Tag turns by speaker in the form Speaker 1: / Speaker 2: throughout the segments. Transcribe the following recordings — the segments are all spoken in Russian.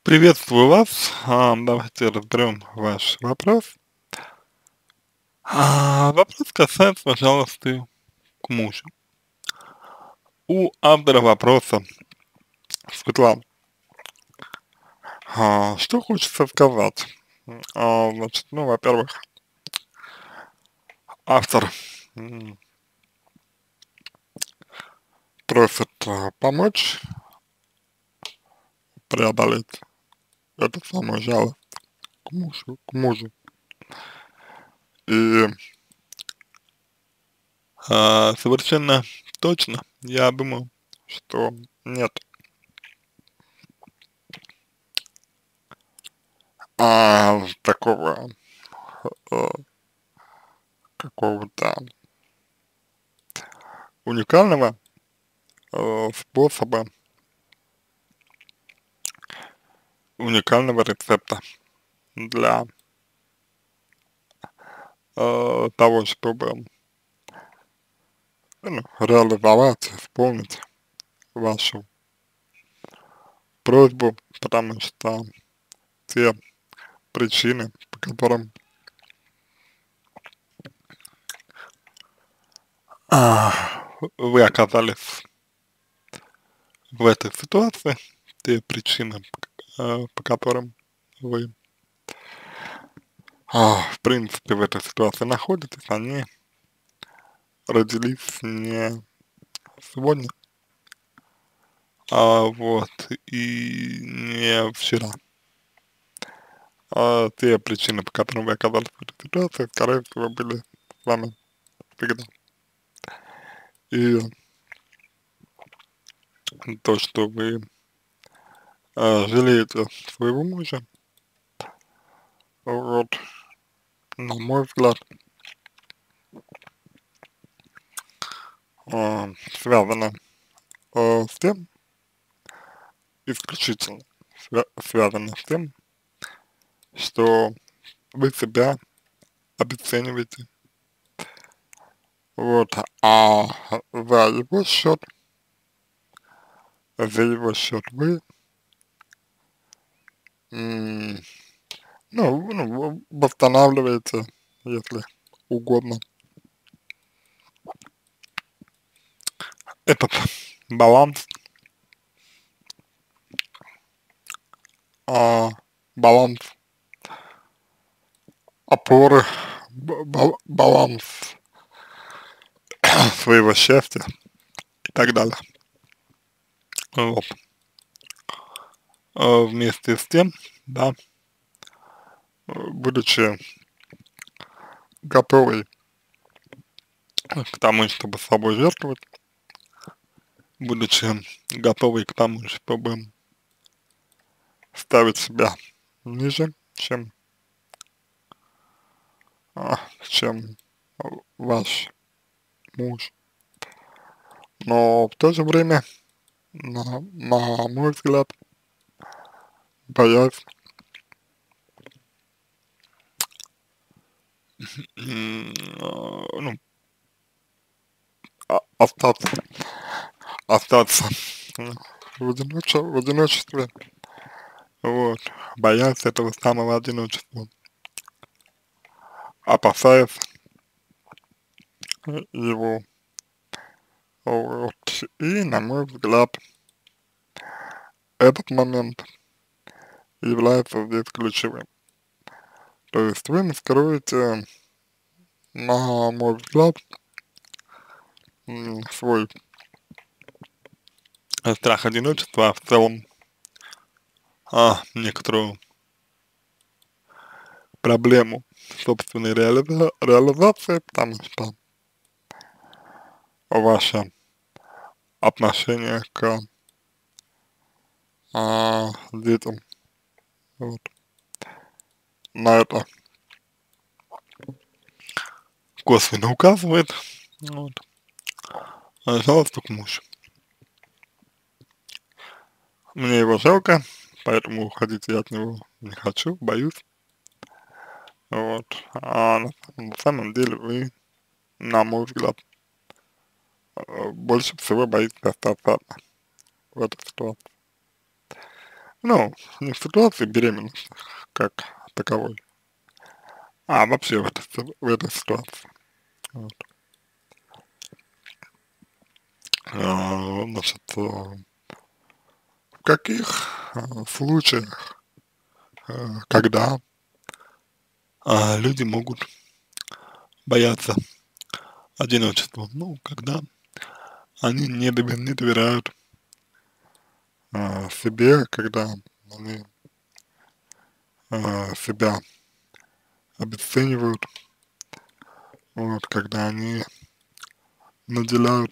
Speaker 1: Приветствую вас. Давайте разберем ваш вопрос. Вопрос касается жалости к мужу. У автора вопроса Светланы. Что хочется сказать? Значит, ну, во-первых, автор м, просит помочь преодолеть эту самую жалость к мужу. И совершенно точно я думаю, что нет такого э, какого-то уникального способа, уникального рецепта для того, чтобы ну, реализовать, исполнить вашу просьбу, потому что те причины, по которым а, вы оказались в этой ситуации, те причины, по которым вы, в принципе, в этой ситуации находитесь, они родились не сегодня, вот, и не вчера. Те причины, по которым вы оказались в этой ситуации, скорее всего, были с вами всегда. И то, что вы жалеете своего мужа, вот, на мой взгляд, связано с тем, исключительно связано с тем, что вы себя обесцениваете, вот, за его счет, вы, м, ну, восстанавливаете, если угодно, этот баланс, а, баланс опоры, баланс своего счастья и так далее. Вот. Вместе с тем, да, будучи готовой к тому, чтобы собой жертвовать, будучи готовой к тому, чтобы ставить себя ниже, а, чем ваш муж. Но в то же время, на мой взгляд, боясь ну, остаться, остаться в одиночестве, вот, боясь этого самого одиночества, опасаясь его, вот, и, на мой взгляд, этот момент является здесь ключевым. То есть вы маскируете, на мой взгляд, свой страх одиночества, а в целом, некоторую проблему собственной реализации, потому что ваше отношение к детям, вот, на это косвенно указывает, вот, жалосту к мужу. Мне его жалко, поэтому уходить я от него не хочу, боюсь, вот, на самом деле вы, на мой взгляд, больше всего боитесь остаться одна в этой ситуации. Ну, не в ситуации беременности как таковой, а вообще в этой ситуации. Вот. Значит, в каких случаях, когда люди могут бояться одиночества? Ну, когда они не доверяют себе, когда они себя обесценивают, вот, когда они наделяют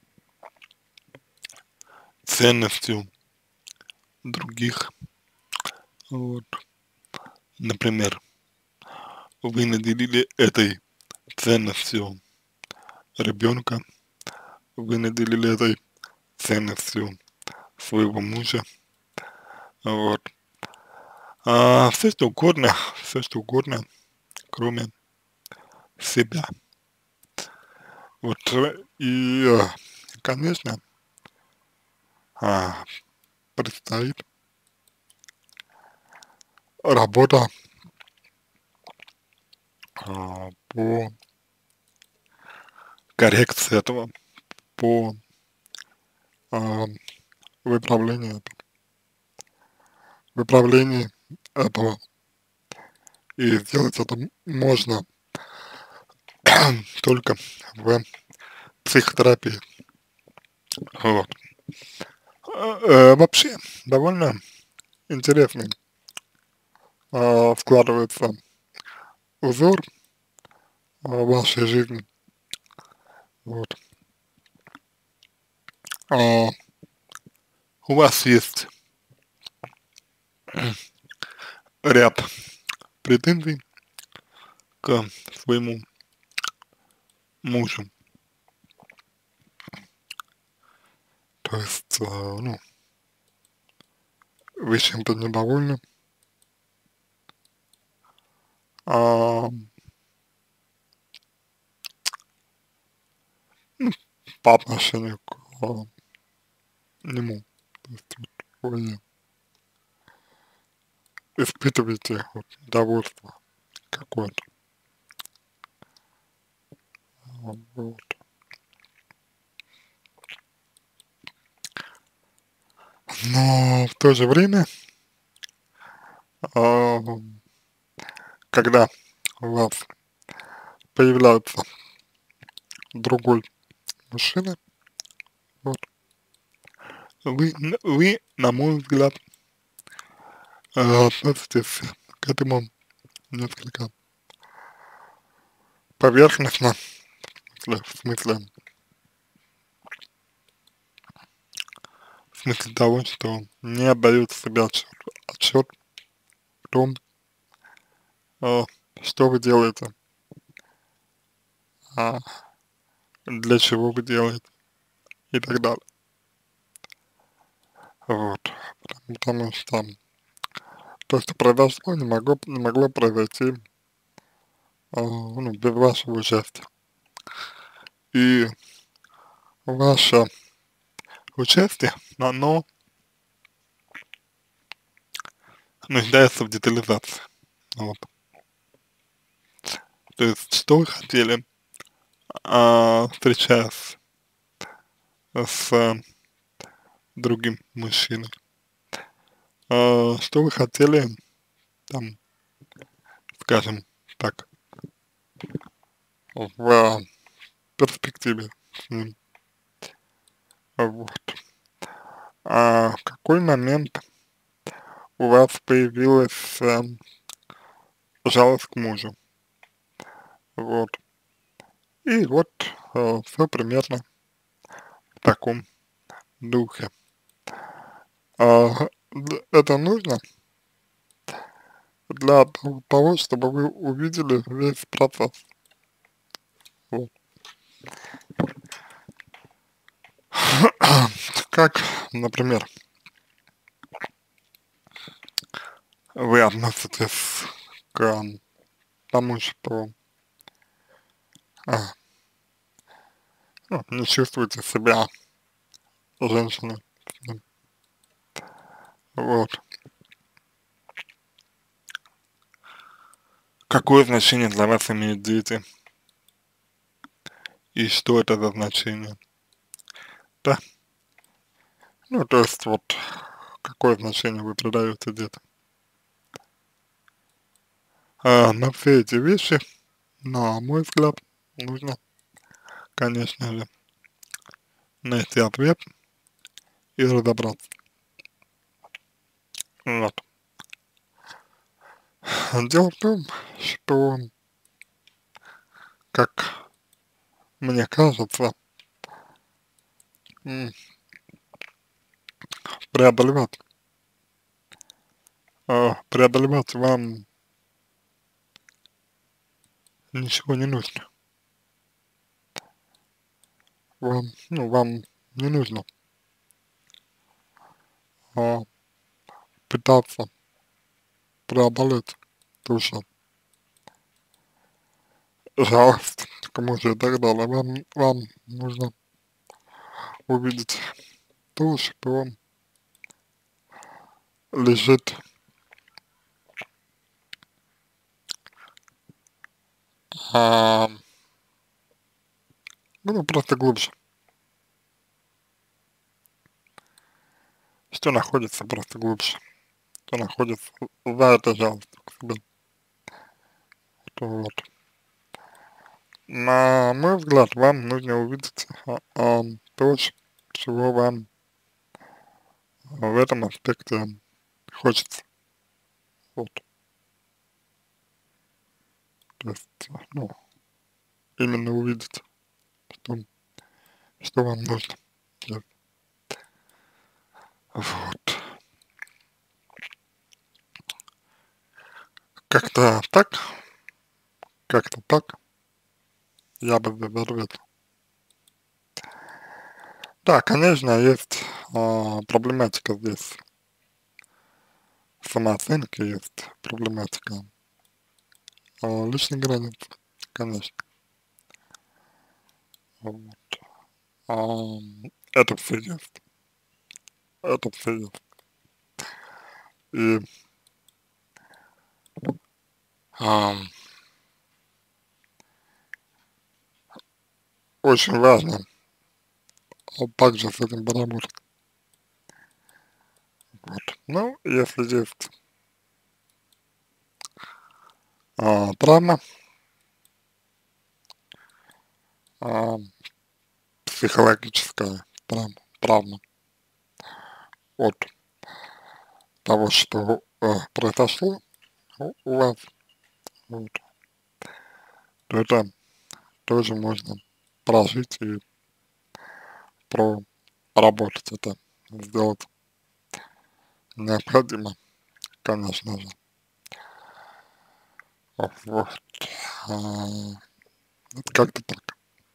Speaker 1: ценностью других, вот, например, вы наделили этой ценностью ребенка, вы наделили этой ценностью своего мужа, вот, все что угодно, кроме себя, вот, конечно, а, предстоит работа по коррекции этого, по а, выправлению, выправлении этого. И сделать это можно только в психотерапии. Вот. Вообще, довольно интересный складывается узор вашей жизни. Вот. А, у вас есть ряд претензий к своему мужу. То есть, ну, вы чем-то недовольны, а, ну, по отношению к нему. То есть, вот, вы испытываете вот, недовольство какое-то. Вот. Но в то же время, а, когда у вас появляется другой мужчина, вот, вы, на мой взгляд, относитесь к этому несколько поверхностно, в смысле того, что не отдают себе отчет в том, а, что вы делаете, а, для чего вы делаете и так далее. Вот. Потому что то, что произошло, не могло произойти ну, без вашего участия. И ваше участие, оно нуждается в детализации. Вот. То есть, что вы хотели, встречаясь с другим мужчиной, что вы хотели, там, скажем так, в перспективе с ним. Вот. В какой момент у вас появилась жалость к мужу? Вот. И вот все примерно в таком духе. Это нужно для того, чтобы вы увидели весь процесс. Вот. Как, например, вы относитесь к тому, что а, ну, не чувствуете себя женщиной. Вот. какое значение для вас имеют дети и что это за значение. Да, ну то есть вот какое значение вы придаете детям. На все эти вещи, на мой взгляд, нужно, конечно же, найти ответ и разобраться. Вот. Дело в том, что, как мне кажется, м, преодолевать, преодолевать вам ничего не нужно. Вам не нужно а, пытаться преодолеть ту же жалость к мужу и так далее. Вам нужно увидеть то, что лежит а, ну, просто глубже, что находится просто глубже, что находится за этой жалостью к себе. Вот. На мой взгляд, вам нужно увидеть то, чего вам в этом аспекте хочется. Вот. То есть, ну, именно увидеть, что, что вам нужно. Вот. Вот. Как-то так, как-то так я бы ответил. Да, конечно, есть проблематика здесь самооценки, есть проблематика личной границы, конечно. Вот. Это все есть, это все есть. И ам, очень важно также с этим поработать. Вот. Ну, если есть травма, а, психологическая травма от того, что произошло у вас, вот, то это тоже можно прожить и проработать это, сделать необходимо, конечно же. Вот. А, вот как-то так.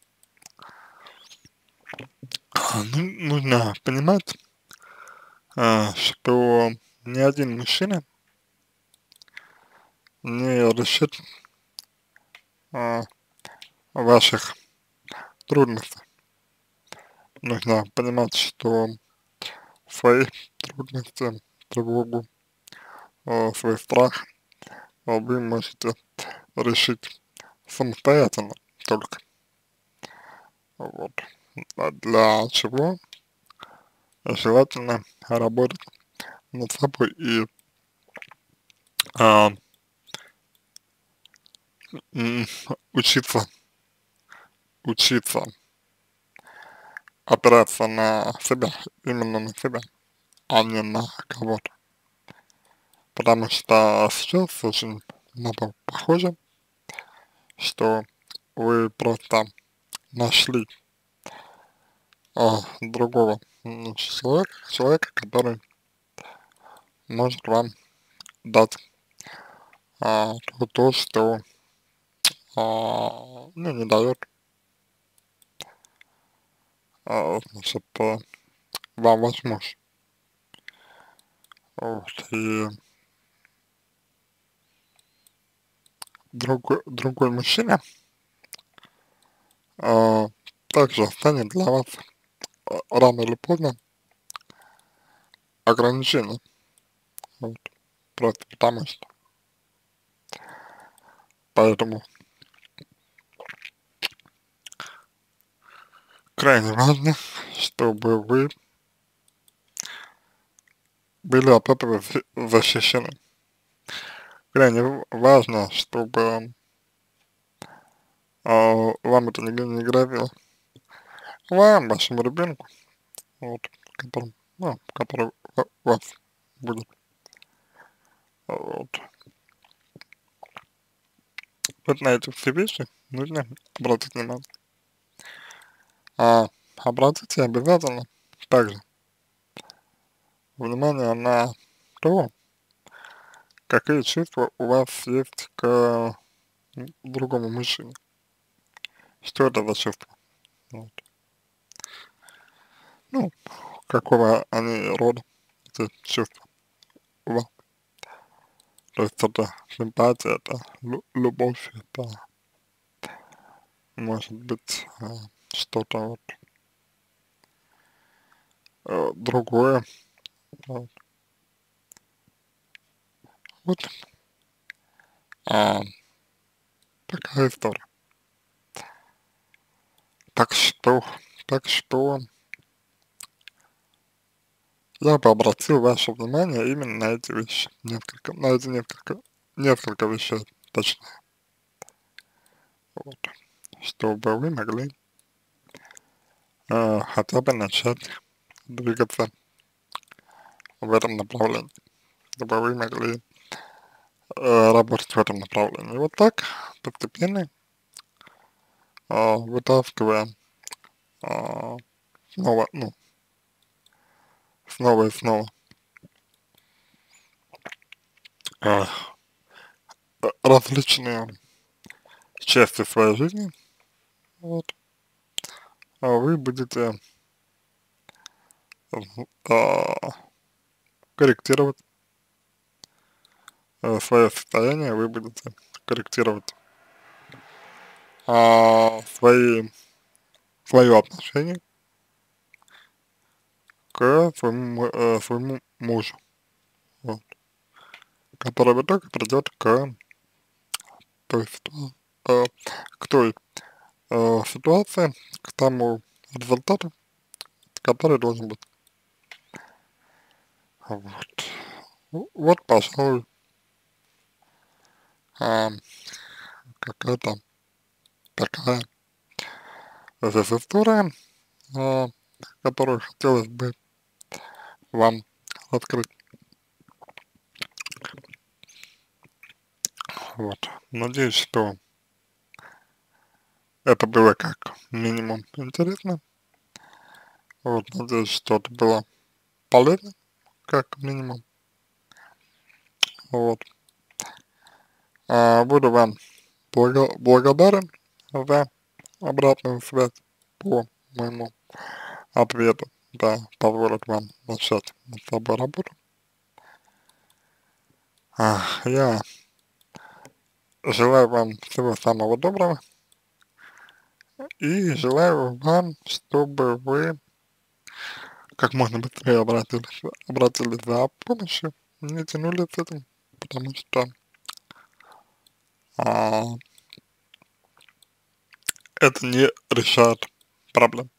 Speaker 1: Ну, нужно понимать, что ни один мужчина не решит а, ваших трудностей. Нужно понимать, что свои трудности, тревогу, свой страх вы можете решить самостоятельно только. Вот. А для чего желательно работать над собой и а, м, учиться, учиться опираться на себя, именно на себя, а не на кого-то. Потому что сейчас очень похоже, что вы просто нашли другого человека, который может вам дать то, что ну, не дает значит, вам ваш муж. Вот. И другой мужчина а, также станет для вас рано или поздно ограничением. Вот. Просто потому что Поэтому крайне важно, чтобы вы были от этого защищены. Крайне важно, чтобы вам это не грозило. Вам, вашему ребенку, вот, которым, ну, который у вас будет, вот. Вот на эти все вещи нужно обратить внимание. А обратите обязательно также внимание на то, какие чувства у вас есть к другому мужчине. Что это за чувство? Вот. Ну, какого они рода, эти чувства у вас. То есть это симпатия, это любовь, это может быть что-то вот другое. Вот. Вот а, такая история. Так что, так что я бы обратил ваше внимание именно на эти вещи. Несколько вещей, точнее. Вот. Чтобы вы могли хотя бы начать двигаться в этом направлении. Чтобы вы могли работать в этом направлении. И вот так, постепенно, вытаскивая а, снова, ну, снова и снова а, различные части своей жизни, вот, вы будете а, корректировать свое состояние, вы будете корректировать свое отношение к своему мужу, вот, который в итоге придет той, ситу- э, к той ситуации, к тому результату, который должен быть. Вот. Вот, пожалуй, а, какая-то такая здесь история, а, которую хотелось бы вам открыть. Вот. Надеюсь, что это было как минимум интересно. Вот, надеюсь, что это было полезно, как минимум. Вот. Буду вам благодарен за обратную связь по моему ответу. Да, позволит вам начать над собой работу. Я желаю вам всего самого доброго и желаю вам, чтобы вы как можно быстрее обратились за помощью, не тянули с этим, потому что а, это не решает проблем.